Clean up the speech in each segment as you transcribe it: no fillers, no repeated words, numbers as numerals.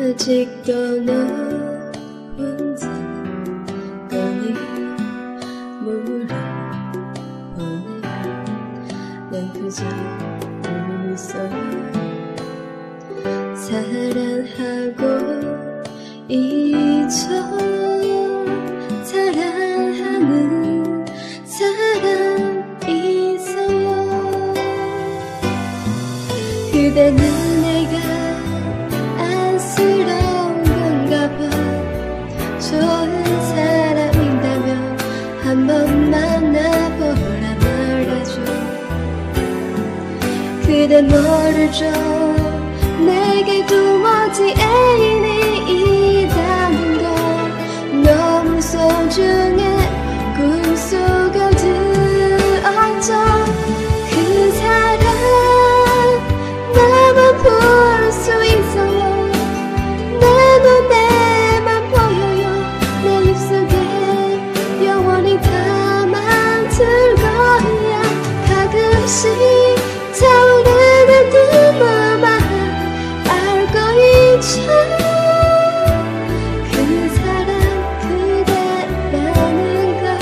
아직도 너 혼자 떠니 몰라보네. 난 그저 웃어요. 사랑하고 잊어. 사랑하는 사람 있어요. 그대는 내가 안쓰러운 건가 봐. 좋은 사람인다면 한번 만나보라 말아줘. 그대 모르죠. 내게도 멋진 애인이 있다는 걸. 너무 소중해. 꿈속을 들었죠. 그 사람 나만 볼 수 있어요. 내 눈에만 보여요. 내 입속에 영원히 담아둘 거야. 가끔씩 타오르는 눈물만 알고 있죠. 그 사람 그대라는 걸.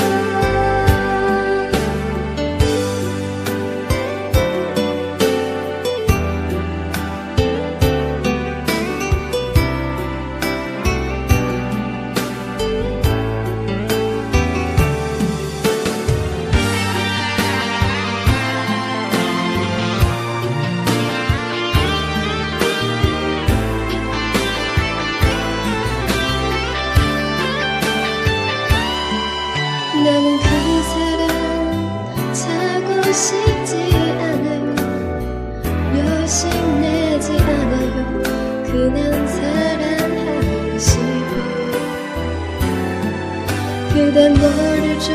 나는 그 사람 찾고 싶지 않아요. 욕심내지 않아요. 그냥 사랑하고 싶어. 그대 모르죠.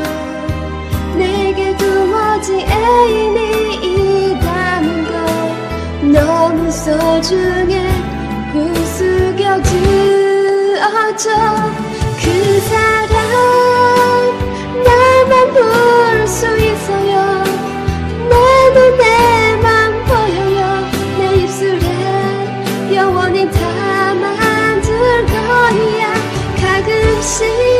내게도 멋진 애인이 있다는 걸. 너무 소중해. 구수겨 들어줘. 그 사람 날만 볼 수 있어요. 내 눈에만 보여요. 내 입술에 영원히 담아둘 거야. 가끔씩